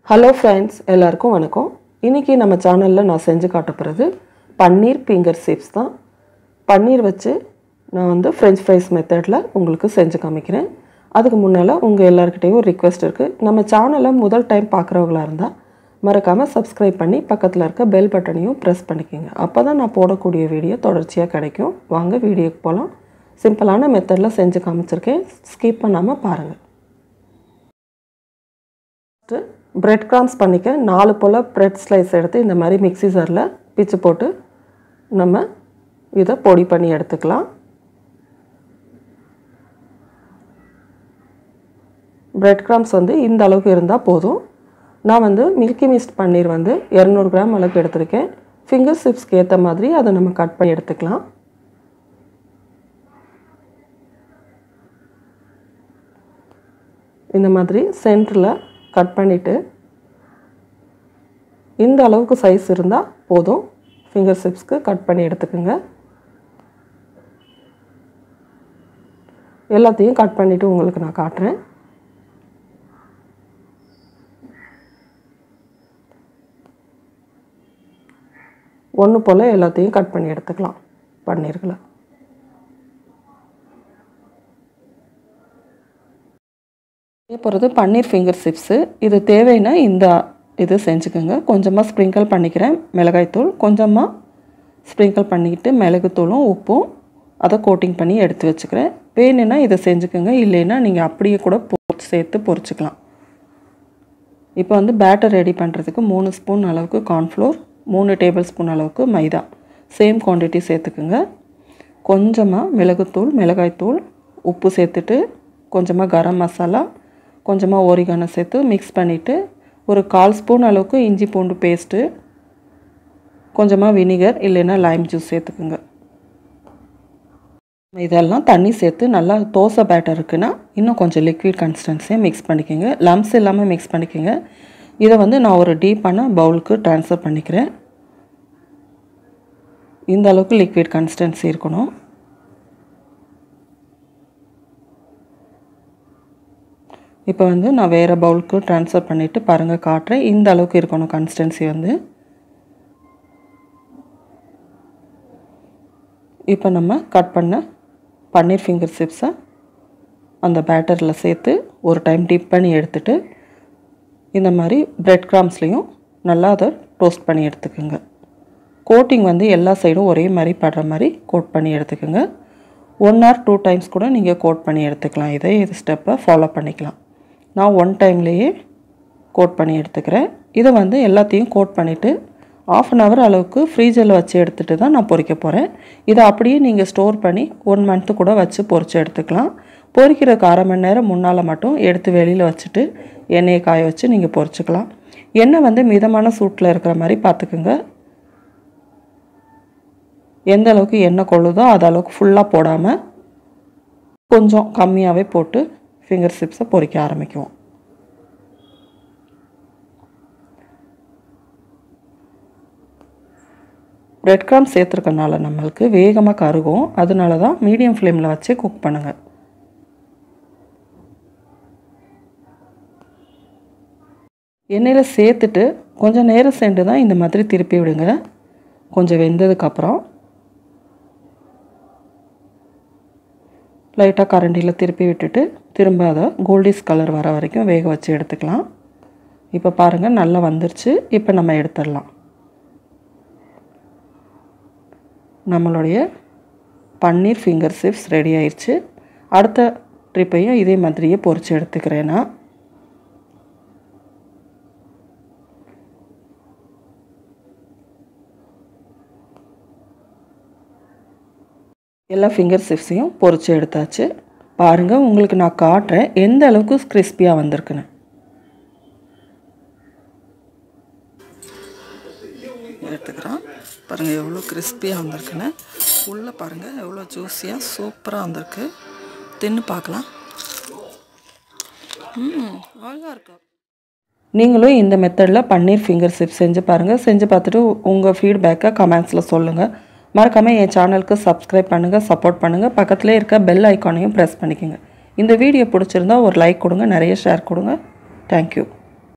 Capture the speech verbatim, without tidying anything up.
Hello friends, எல்லாருக்கும் வணக்கம். இன்றைக்கி நம்ம சேனலில் நான் செஞ்சு காட்ட போகிறது பன்னீர் ஃபிங்கர் சிப்ஸ் தான். பன்னீர் வச்சு நான் வந்து ஃப்ரெஞ்ச் ஃப்ரைஸ் மெத்தடில் உங்களுக்கு செஞ்சு காமிக்கிறேன். அதுக்கு முன்னால் உங்கள் எல்லாருக்கிட்டையும் ஒரு ரிக்வெஸ்ட் இருக்குது. நம்ம சேனலை முதல் டைம் பார்க்குறவங்களா இருந்தால் மறக்காமல் சப்ஸ்கிரைப் பண்ணி பக்கத்தில் இருக்க பெல் பட்டனையும் ப்ரெஸ் பண்ணிக்கோங்க. அப்போ தான் நான் போடக்கூடிய வீடியோ தொடர்ச்சியாக கிடைக்கும். வாங்க வீடியோக்கு போகலாம். சிம்பிளான மெத்தடில் செஞ்சு காமிச்சிருக்கேன், ஸ்கிப் பண்ணாமல் பாருங்கள். பிரெட் கிராம்ஸ் பண்ணிக்க நாலு போல் பிரெட் ஸ்லைஸ் எடுத்து இந்த மாதிரி மிக்ஸி ஜாரில் பிச்சு போட்டு நம்ம இதை பொடி பண்ணி எடுத்துக்கலாம். பிரெட் கிராம்ஸ் வந்து இந்த அளவுக்கு இருந்தால் போதும். நான் வந்து மில்கி மிஸ்ட் பன்னீர் வந்து இரநூறு கிராம் அளவுக்கு எடுத்திருக்கேன். ஃபிங்கர் சிப்ஸ்க்கு ஏற்ற மாதிரி அதை நம்ம கட் பண்ணி எடுத்துக்கலாம். இந்த மாதிரி சென்டரில் கட் பண்ணிவிட்டு இந்த அளவுக்கு சைஸ் இருந்தால் போதும். ஃபிங்கர் சிப்ஸ்க்கு கட் பண்ணி எடுத்துக்கோங்க. எல்லாத்தையும் கட் பண்ணிவிட்டு உங்களுக்கு நான் காட்டுறேன். ஒன்று போல் எல்லாத்தையும் கட் பண்ணி எடுத்துக்கலாம் பன்னீர்களை. போகிறது பன்னீர் ஃபிங்கர் சிப்ஸு. இது தேவைன்னா இந்த இது செஞ்சுக்கோங்க. கொஞ்சமாக ஸ்ப்ரிங்கிள் பண்ணிக்கிறேன் மிளகாய்த்தூள், கொஞ்சமாக ஸ்ப்ரிங்கிள் பண்ணிக்கிட்டு மிளகுத்தூளும் உப்பும் அதை கோட்டிங் பண்ணி எடுத்து வச்சுக்கிறேன். வேணுன்னா இதை செஞ்சுக்கோங்க, இல்லைன்னா நீங்கள் அப்படியே கூட பொரிச்சு சேர்த்து பொரிச்சிக்கலாம். இப்போ வந்து பேட்டர் ரெடி பண்ணுறதுக்கு மூணு ஸ்பூன் அளவுக்கு கார்ன்ஃப்ளோர், மூணு டேபிள் ஸ்பூன் அளவுக்கு மைதா சேம் குவான்டிட்டி சேர்த்துக்குங்க. கொஞ்சமாக மிளகுத்தூள், மிளகாய்த்தூள், உப்பு சேர்த்துட்டு கொஞ்சமாக கரம் மசாலா, கொஞ்சமாக ஓரிகானோ சேர்த்து மிக்ஸ் பண்ணிவிட்டு ஒரு கால் ஸ்பூன் அளவுக்கு இஞ்சி பூண்டு பேஸ்ட்டு, கொஞ்சமாக வினிகர் இல்லைன்னா லைம் ஜூஸ் சேர்த்துக்குங்க. இதெல்லாம் தண்ணி சேர்த்து நல்லா தோசை பேட்டர் இருக்குன்னா இன்னும் கொஞ்சம் லிக்விட் கன்சிஸ்டன்சியாக மிக்ஸ் பண்ணிக்கோங்க. லம்ஸ் இல்லாமல் மிக்ஸ் பண்ணிக்கோங்க. இதை வந்து நான் ஒரு டீப்பான பவுலுக்கு ட்ரான்ஸ்ஃபர் பண்ணிக்கிறேன். இந்த அளவுக்கு லிக்விட் கன்சிஸ்டன்சி இருக்கணும். இப்போ வந்து நான் வேறு பவுலுக்கு ட்ரான்ஸ்ஃபர் பண்ணிவிட்டு பாருங்கள் காட்டுறேன். இந்த அளவுக்கு இருக்கணும் கன்சிஸ்டன்சி வந்து. இப்போ நம்ம கட் பண்ண பன்னீர் ஃபிங்கர் சிப்ஸை அந்த பேட்டரில் சேர்த்து ஒரு டைம் டிப் பண்ணி எடுத்துகிட்டு இந்த மாதிரி பிரெட் கிராம்ஸ்லேயும் நல்லா அதை டோஸ்ட் பண்ணி எடுத்துக்கோங்க. கோட்டிங் வந்து எல்லா சைடும் ஒரே மாதிரி படுற மாதிரி கோட் பண்ணி எடுத்துக்கோங்க. ஒன் ஆர் டூ டைம்ஸ் கூட நீங்கள் கோட் பண்ணி எடுத்துக்கலாம். இதே இது ஸ்டெப்பை ஃபாலோ பண்ணிக்கலாம். நான் ஒன் டைம்லேயே கோட் பண்ணி எடுத்துக்கிறேன். இதை வந்து எல்லாத்தையும் கோட் பண்ணிவிட்டு ஆஃப் அன் ஹவர் அளவுக்கு ஃப்ரீஜரில் வச்சு எடுத்துகிட்டு தான் நான் பொரிக்க போகிறேன். இதை அப்படியே நீங்கள் ஸ்டோர் பண்ணி ஒன் மந்த்து கூட வச்சு பொரித்து எடுத்துக்கலாம். பொரிக்கிறதுக்கு அரை மணி நேரம் முன்னால் மட்டும் எடுத்து வெளியில் வச்சுட்டு எண்ணெயை காய வச்சு நீங்கள் பொரிச்சிக்கலாம். எண்ணெய் வந்து மிதமான சூட்டில் இருக்கிற மாதிரி பார்த்துக்குங்க. எந்த அளவுக்கு எண்ணெய் கொள்ளுதோ அது அளவுக்கு ஃபுல்லாக போடாமல் கொஞ்சம் கம்மியாகவே போட்டு ஃபிங்கர் சிப்ஸை பொரிக்க ஆரம்பிக்குவோம். பிரெட் கிராம் சேர்த்துருக்கனால நம்மளுக்கு வேகமாக கருகும். அதனால தான் மீடியம் ஃப்ளேமில் வச்சு குக் பண்ணுங்கள். எண்ணெயில் சேர்த்துட்டு கொஞ்சம் நேரம் சேர்ந்து தான் இந்த மாதிரி திருப்பி விடுங்க. கொஞ்சம் வெந்ததுக்கப்புறம் லைட்டாக கரண்டியில் திருப்பி விட்டுட்டு திரும்ப அதை கோல்டிஷ் கலர் வர வரைக்கும் வேக வச்சு எடுத்துக்கலாம். இப்போ பாருங்கள் நல்லா வந்துருச்சு. இப்போ நம்ம எடுத்துடலாம். நம்மளுடைய பன்னீர் ஃபிங்கர் சிப்ஸ் ரெடி ஆயிடுச்சு. அடுத்த ட்ரிப்பையும் இதே மாதிரியே பொரித்து எடுத்துக்கிறேன்னா எல்லா ஃபிங்கர் சிப்ஸையும் பொரித்து எடுத்தாச்சு. பாருங்கள், உங்களுக்கு நான் காட்டுறேன் எந்த அளவுக்கு கிறிஸ்பியாக வந்திருக்குன்னு. எடுத்துக்கிறோம் பாருங்கள் எவ்வளோ கிறிஸ்பியாக வந்திருக்குன்னு. உள்ளே பாருங்கள் எவ்வளோ ஜூஸியாக சூப்பராக வந்திருக்கு. தின்னு பார்க்கலாம். ம் அழகாக இருக்கும். நீங்களும் இந்த மெத்தடில் பன்னீர் ஃபிங்கர் சிப்ஸ் செஞ்சு பாருங்கள். செஞ்சு பார்த்துட்டு உங்கள் ஃபீட்பேக்கை கமெண்ட்ஸில் சொல்லுங்கள். மறக்காமல் என் சேனலுக்கு சப்ஸ்கிரைப் பண்ணுங்கள், சப்போர்ட் பண்ணுங்கள். பக்கத்தில் இருக்க பெல் ஐக்கானையும் ப்ரெஸ் பண்ணிக்கோங்க. இந்த வீடியோ பிடிச்சிருந்தா ஒரு லைக் கொடுங்க, நிறைய ஷேர் கொடுங்க. தேங்க்யூ.